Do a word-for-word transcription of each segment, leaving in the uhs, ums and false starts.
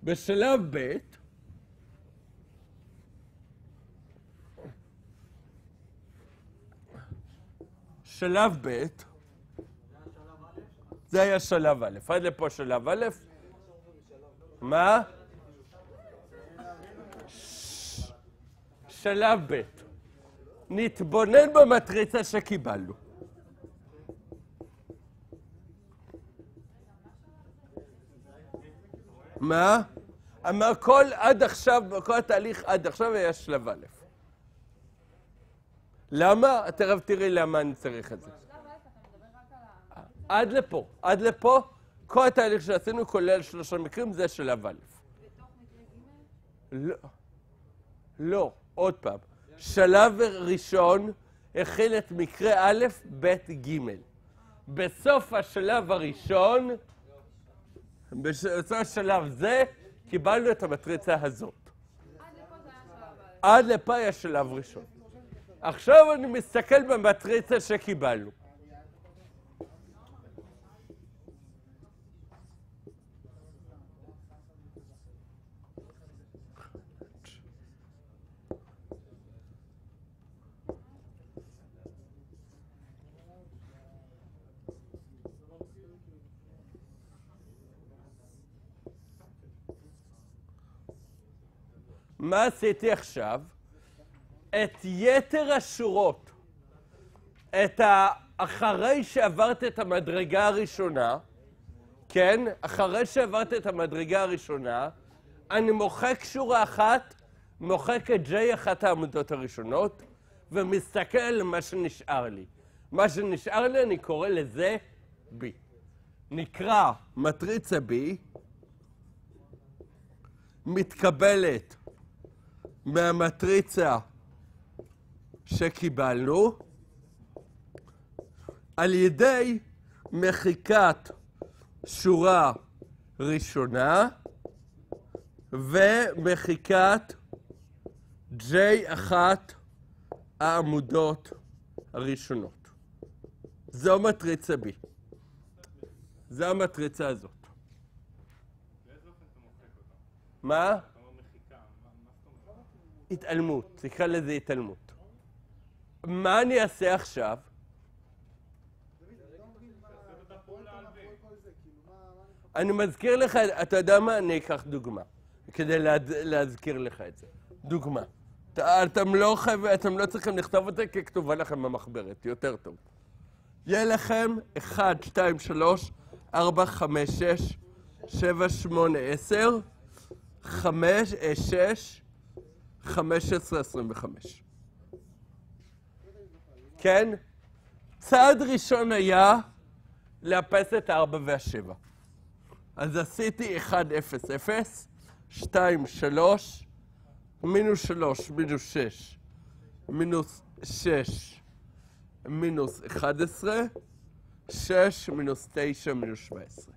בשלב ב' שלב ב' זה היה שלב א', עד לפה שלב א', מה? שלב ב', נתבונן במטריצה שקיבלנו. מה? אמר כל עד עכשיו, כל התהליך עד עכשיו היה שלב א'. למה? תכף תראי למה אני צריך את זה. עד לפה, עד לפה, כל התהליך שעשינו כולל שלושה מקרים, זה שלב א'. בתוך מקרה ג'? לא, לא, עוד פעם. שלב ראשון הכיל את מקרה א', ב', ג'. בסוף השלב הראשון, בסוף השלב זה, קיבלנו את המטריצה הזאת. עד לפה זה היה שלב א'. עד לפה היה שלב ראשון. עכשיו אני מסתכל במטריצה שקיבלנו. מה עשיתי עכשיו? את יתר השורות, את ה... אחרי שעברת את המדרגה הראשונה, כן? אחרי שעברת את המדרגה הראשונה, אני מוחק שורה אחת, מוחק את J אחת העמודות הראשונות, ומסתכל על מה שנשאר לי. מה שנשאר לי, אני קורא לזה B. נקרא מטריצה B, מתקבלת מהמטריצה שקיבלנו על ידי מחיקת שורה ראשונה ומחיקת J אחת העמודות הראשונות. זו מטריצה B. זו המטריצה הזאת. באיזה אופן אתה מוחק אותה? מה? אתה אומר מחיקה, מה זאת אומרת? התעלמות, תקרא לזה התעלמות. מה אני אעשה עכשיו? אני מזכיר לך, אתה יודע מה? אני אקח דוגמה, כדי להזכיר לך את זה. דוגמה. אתם לא חייב, אתם לא צריכים לכתוב אותה כי כתובה לכם במחברת, יותר טוב. יהיה לכם אחת, שתיים, שלוש, ארבע, חמש, שש, שבע, שמונה, עשר, חמש, שש, חמש עשרה, עשרים וחמש. כן? צעד ראשון היה לאפס את הארבע והשבע. אז עשיתי אחד, אפס, אפס, שתיים, שלוש, מינוס שלוש, מינוס שש, מינוס שש, מינוס אחד עשרה, שש, מינוס תשע, מינוס שבע עשרה.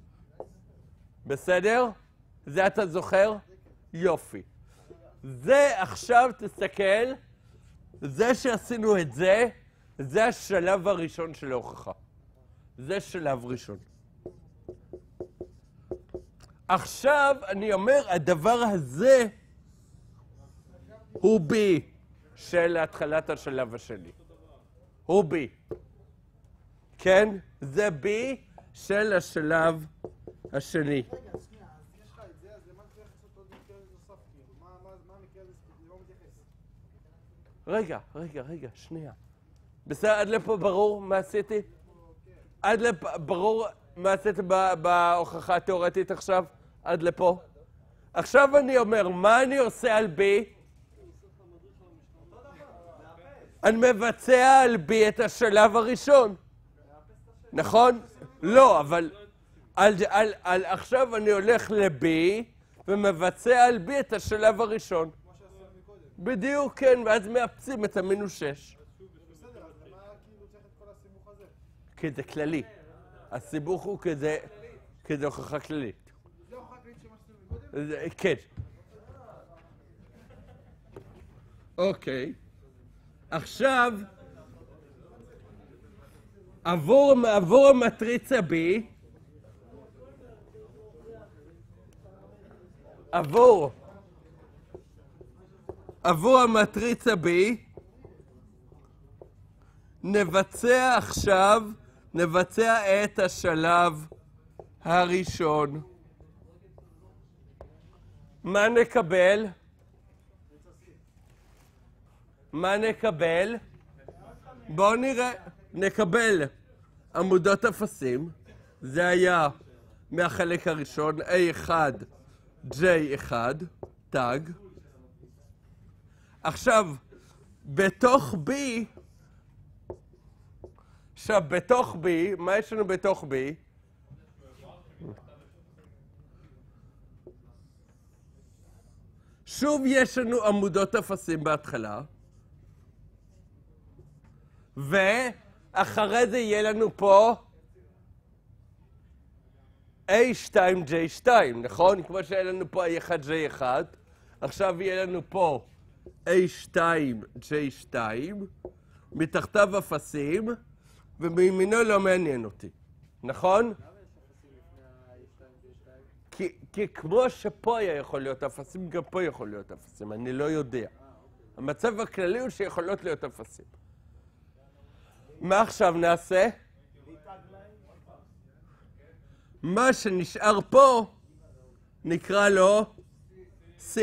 בסדר? זה אתה זוכר? יופי. זה עכשיו תסתכל, זה שעשינו את זה, זה השלב הראשון של ההוכחה. זה שלב ראשון. עכשיו אני אומר, הדבר הזה הוא B של התחלת השלב השני. הוא B. כן? זה B של השלב השני. רגע, שנייה, אז יש לך את זה, אז למה צריך לעשות עוד מקרה נוסף? כאילו, מה המקרה הזה לא מתייחס? רגע, רגע, רגע, שנייה. בסדר, עד לפה ברור מה עשיתי? עד לפה ברור מה עשיתי בהוכחה התיאורטית עכשיו? עד לפה? עכשיו אני אומר, מה אני עושה על B? אני מבצע על B את השלב הראשון. נכון? לא, אבל על, על, על, עכשיו אני הולך ל-B ומבצע על B את השלב הראשון. בדיוק, כן, ואז מאפסים את המינוס שש. בסדר, אז למה כאילו צריך את כל הסיבוך הזה? כי זה כללי. הסיבוך הוא כזה, כזה הוכחה כללית. זה הוכחה כללית שמה שעשינו מקודם? זה- כן. אוקיי. עכשיו, עבור, עבור המטריצה B, עבור, עבור המטריצה B, נבצע עכשיו, נבצע את השלב הראשון. מה נקבל? מה נקבל? בואו נראה, נקבל עמודות אפסים, זה היה מהחלק הראשון, A אחד, J אחד, טאג. עכשיו, בתוך B, עכשיו בתוך B, מה יש לנו בתוך B? שוב יש לנו עמודות אפסים בהתחלה, ואחרי זה יהיה לנו פה A שתיים J שתיים, נכון? כמו שהיה לנו פה A אחד J אחד, עכשיו יהיה לנו פה A שתיים J שתיים, מתחתיו אפסים, ומימינו לא מעניין אותי, נכון? כי, כי כמו שפה היה יכול להיות אפסים, גם פה יכול להיות אפסים, אני לא יודע. המצב הכללי הוא שיכולות להיות אפסים. מה עכשיו נעשה? מה שנשאר פה נקרא לו C.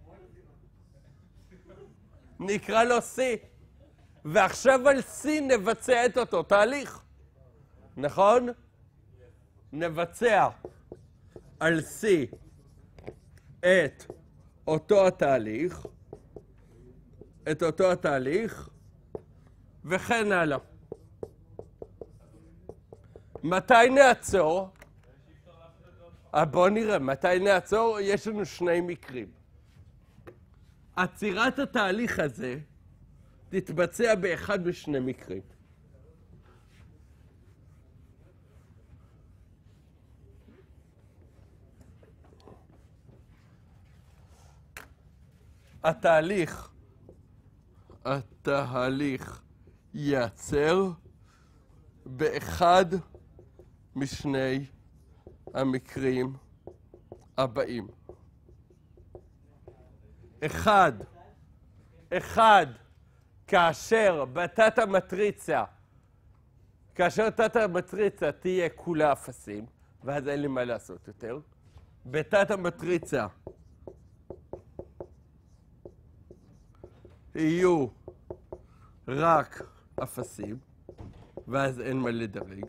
נקרא לו C. ועכשיו על C נבצע את אותו תהליך. נכון? נבצע על C את אותו התהליך, את אותו התהליך, וכן הלאה. מתי נעצור? בואו נראה, מתי נעצור? יש לנו שני מקרים. עצירת התהליך הזה תתבצע באחד משני מקרים. התהליך, התהליך ייעצר באחד משני המקרים הבאים. אחד, אחד, כאשר בתת המטריצה, כאשר תת המטריצה תהיה כולה אפסים, ואז אין לי מה לעשות יותר, בתת המטריצה יהיו רק אפסים, ואז אין מה לדרג.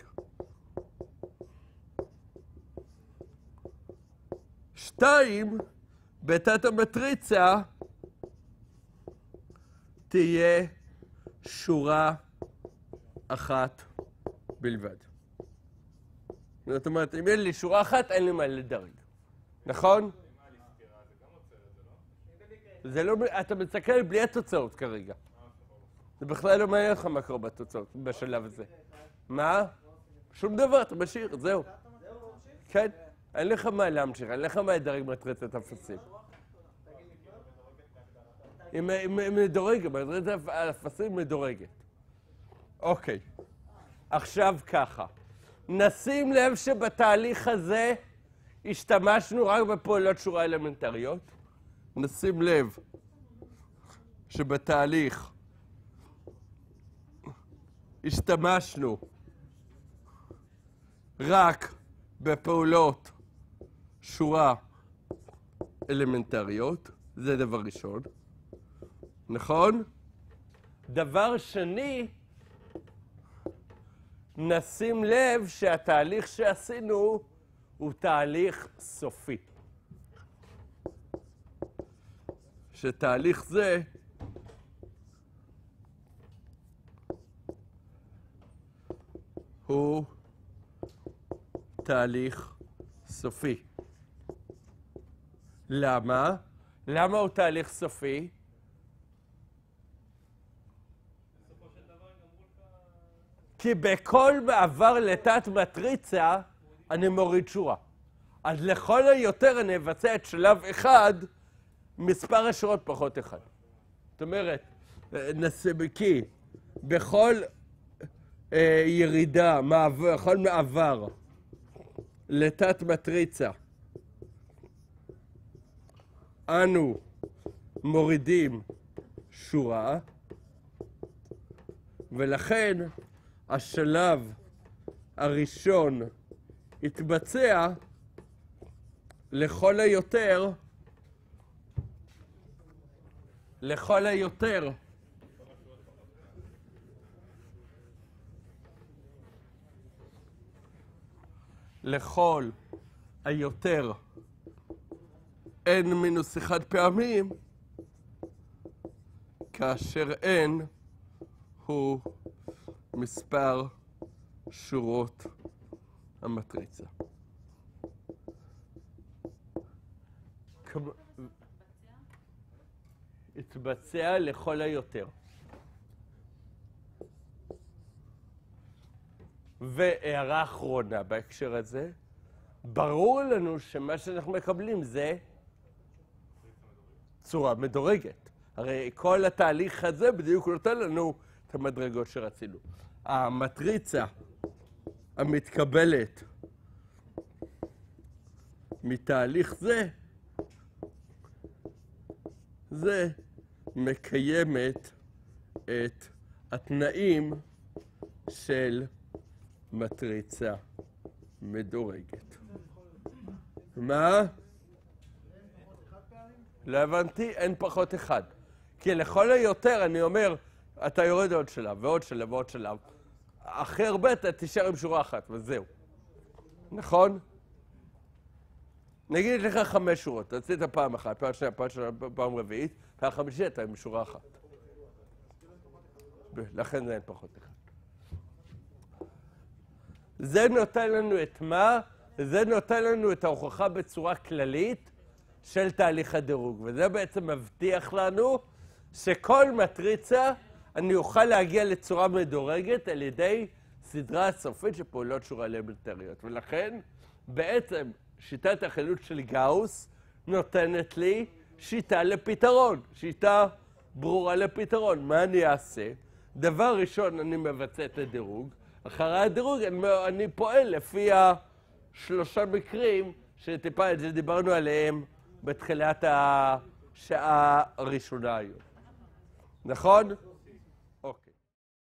שתיים, בתת המטריצה תהיה שורה אחת בלבד. זאת אומרת, אם אין לי שורה אחת, אין לי מה לדרג. נכון? זה לא, אתה מסתכל בלי התוצאות כרגע. זה בכלל לא מעניין לך מה קורה בתוצאות בשלב הזה. מה? שום דבר, אתה משאיר, זהו. כן, אין לך מה להמשיך, אין לך מה לדרג מטריצת אפסים. היא מדורגת, מטריצת אפסים מדורגת. אוקיי, עכשיו ככה. נשים לב שבתהליך הזה השתמשנו רק בפעולות שורה אלמנטריות. נשים לב שבתהליך השתמשנו רק בפעולות שורה אלמנטריות, זה דבר ראשון, נכון? דבר שני, נשים לב שהתהליך שעשינו הוא תהליך סופי. שתהליך זה הוא תהליך סופי. למה? למה הוא תהליך סופי? כי בכל מעבר לתת מטריצה אני מוריד שורה. אז לכל היותר אני אבצע את שלב אחד, מספר השורות פחות אחד. זאת אומרת, נסבקי, בכל אה, ירידה, מעבר, בכל מעבר לתת מטריצה אנו מורידים שורה, ולכן השלב הראשון יתבצע לכל היותר, לכל היותר לכל היותר n מינוס אחד פעמים, כאשר n הוא מספר שורות המטריצה. יתבצע לכל היותר. והערה אחרונה בהקשר הזה, ברור לנו שמה שאנחנו מקבלים זה צורה מדורגת. הרי כל התהליך הזה בדיוק נותן לנו את המדרגות שרצינו. המטריצה המתקבלת מתהליך זה, זה מקיימת את התנאים של מטריצה מדורגת. מה? לא הבנתי, אין פחות אחד. כי לכל היותר אני אומר, אתה יורד עוד שלב ועוד שלב ועוד שלב. אחרי הרבה אתה תישאר עם שורה אחת, וזהו. נכון? נגיד לך חמש שורות, תעשית פעם אחת, פעם שנייה, פעם שנייה, פעם רביעית, פעם חמישית אתה עם שורה אחת. לכן זה אין פחות אחד. זה נותן לנו את מה? זה נותן לנו את ההוכחה בצורה כללית של תהליך הדירוג, וזה בעצם מבטיח לנו שכל מטריצה אני אוכל להגיע לצורה מדורגת על ידי סדרה סופית של פעולות שורה אלמנטריות. ולכן בעצם שיטת החילוץ של גאוס נותנת לי שיטה לפתרון, שיטה ברורה לפתרון. מה אני אעשה? דבר ראשון, אני מבצע את הדירוג. אחרי הדירוג אני, אני פועל לפי השלושה מקרים שטיפה את זה דיברנו עליהם בתחילת השעה הראשונה היום. נכון?